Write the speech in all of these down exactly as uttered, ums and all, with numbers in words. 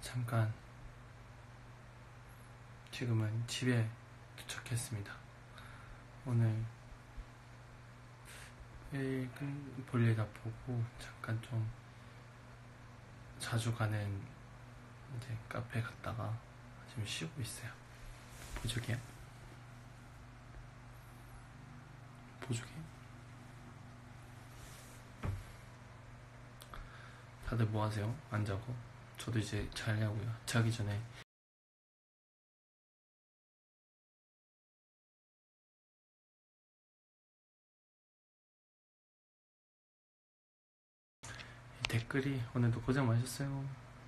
잠깐 지금은 집에 도착했습니다. 오늘 일 볼일 다 보고 잠깐 좀 자주 가는 이제 카페 갔다가 지금 쉬고 있어요. 보조개야? 보조개? 다들 뭐 하세요? 안 자고? 저도 이제 자려고요. 자기 전에 댓글이 오늘도 고생 많으셨어요.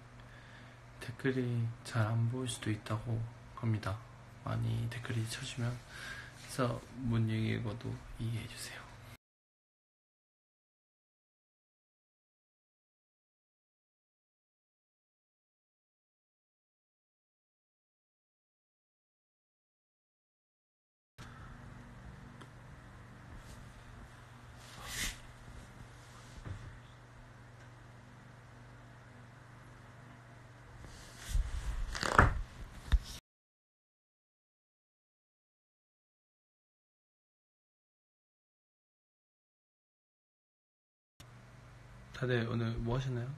댓글이 잘 안 보일 수도 있다고 합니다. 많이 댓글이 쳐주면. 그래서 못 읽어도 이해해주세요. 다들 오늘 뭐 하셨나요?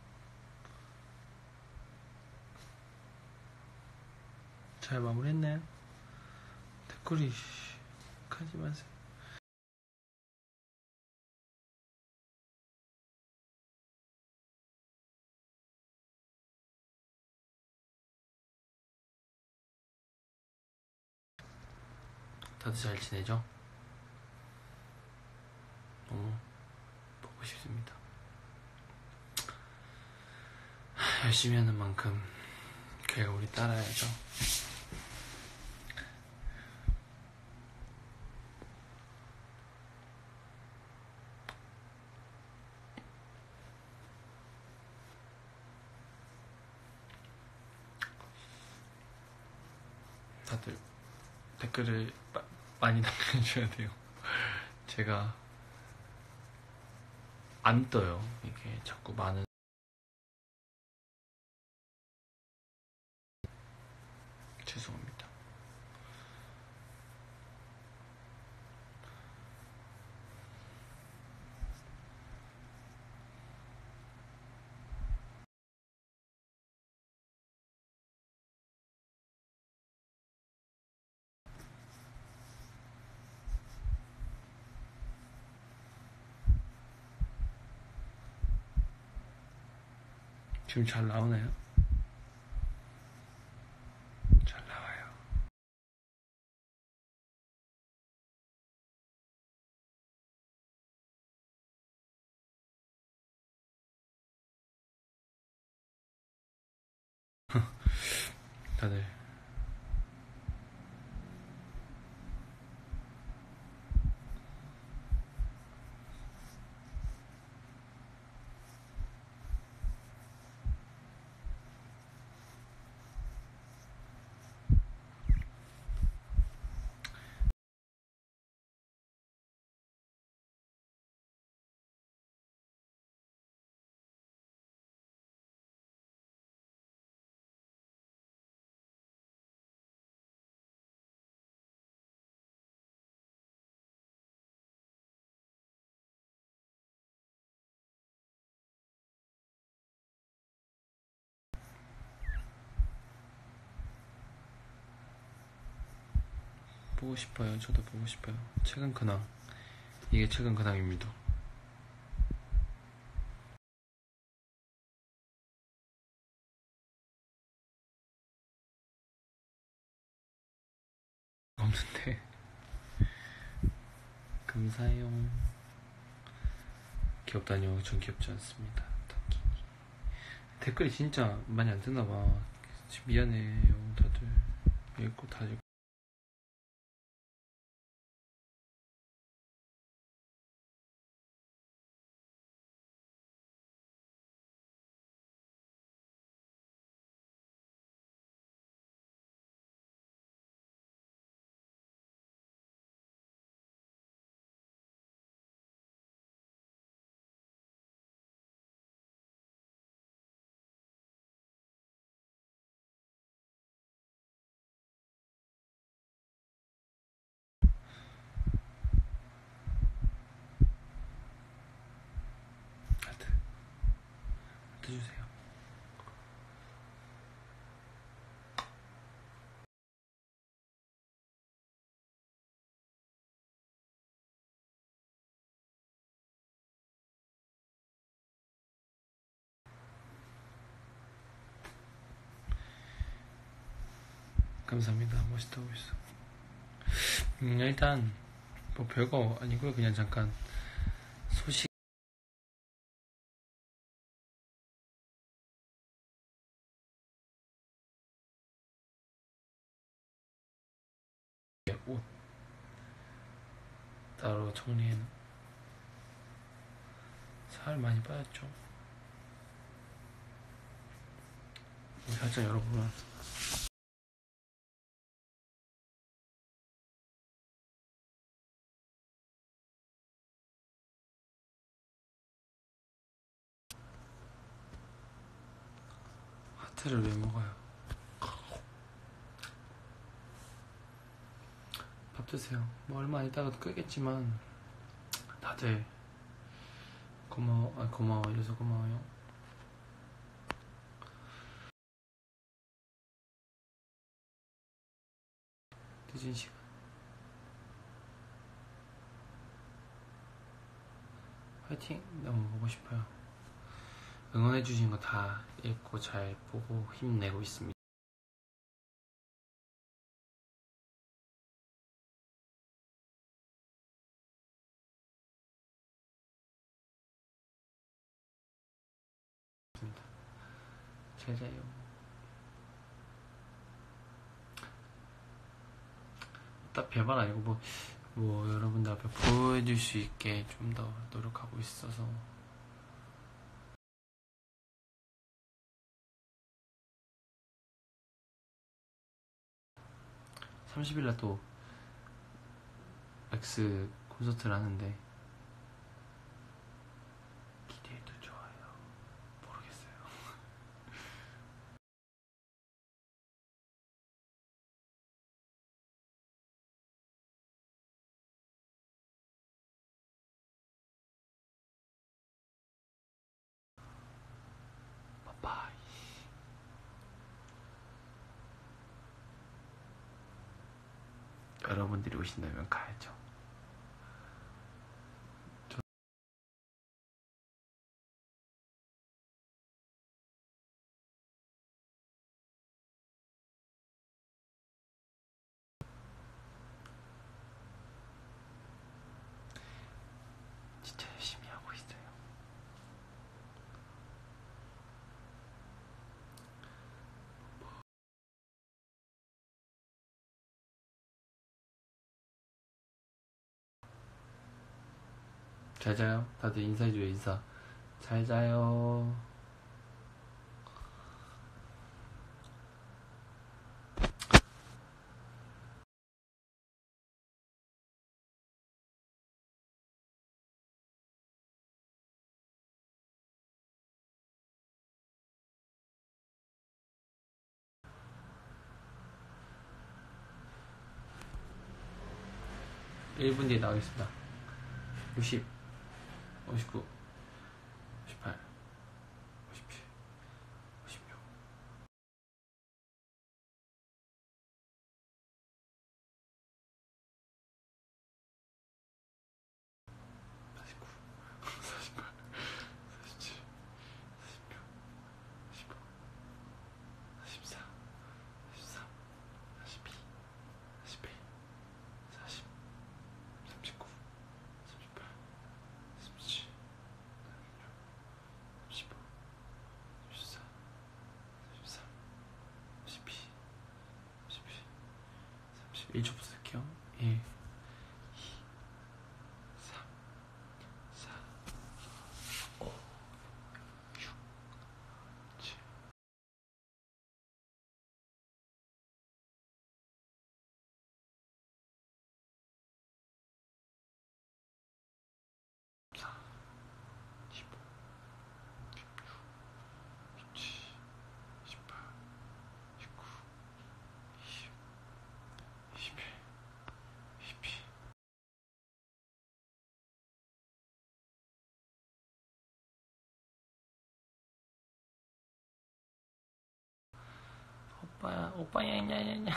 잘 마무리했나요? 댓글이 가지 마세요. 다들 잘 지내죠? 너무 보고 싶습니다. 열심히 하는 만큼 결과물이 따라야죠. 다들 댓글을 마, 많이 남겨주셔야 돼요. 제가 안 떠요. 이게 자꾸 많은 죄송합니다. 지금 잘 나오나요? 잘 나와요. 다들 보고 싶어요. 저도 보고 싶어요. 최근 근황. 이게 최근 근황입니다. 없는데 감사해요. 귀엽다뇨. 전 귀엽지 않습니다. 딱히. 댓글이 진짜 많이 안 뜨나봐. 미안해요. 다들 읽고 다 읽고 감사합니다. 멋있다고 했어. 음, 일단 뭐 별거 아니고요. 그냥 잠깐 소식 옷 따로 정리해. 살 많이 빠졌죠. 살짝 열어보면 하트를 왜 먹어요? 밥 드세요. 뭐 얼마 있다가도 끄겠지만 다들 고마워, 아, 고마워해줘서 고마워요. 늦은 시간 화이팅! 너무 보고 싶어요. 응원해주신 거 다 읽고 잘 보고 힘내고 있습니다. 잘 자요. 딱 별말 아니고 뭐, 뭐 여러분들 앞에 보여줄 수 있게 좀 더 노력하고 있어서 삼십일날 또 맥스 콘서트를 하는데 기대해도 좋아요. 모르겠어요. 바이바이. 여러분들이 오신다면 가야죠. 진짜 열심히 하고 있어요. 잘 자요. 다들 인사해줘요. 인사. 잘 자요. 일 분 뒤에 나오겠습니다. 육십, 오십구, 오십팔, 오십칠, 오십육. 사십구, 사십팔, 사십칠, 사십육, 사십오, 사십사, 사십삼, 사십이, 사십일, 사십, 삼십구, 삼십팔, 삼십칠, 삼십육, 삼십오, 삼십사, 삼십삼, 삼십이, 삼십일, 삼십. 일 초부터 쓸게요. 일, 이, 삼, 사, 오, 육, 칠, 사, 십오, 십육, 십칠, 십팔, 십구, 이십, 이십일, 이십이. 오빠야, 오빠야, 냐냐냐.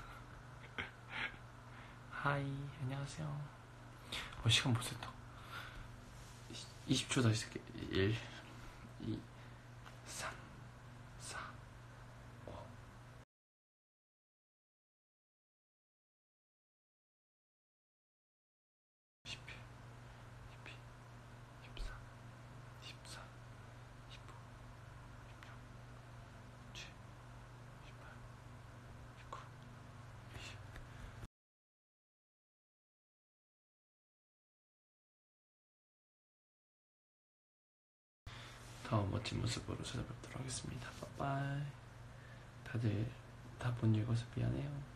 하이, 안녕하세요. 어, 시간 벌써 다 이십 초 다시 쓸게. 일, 이, 삼, 사, 오, 더 멋진 모습으로 찾아뵙도록 하겠습니다. 빠빠이. 다들 다 못 읽어서 미안해요.